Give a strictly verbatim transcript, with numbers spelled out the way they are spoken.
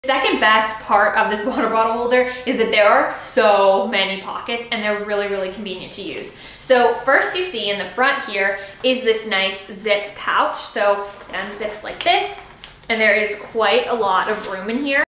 The second best part of this water bottle holder is that there are so many pockets and they're really, really convenient to use. So first you see in the front here is this nice zip pouch. So it unzips like this, and there is quite a lot of room in here.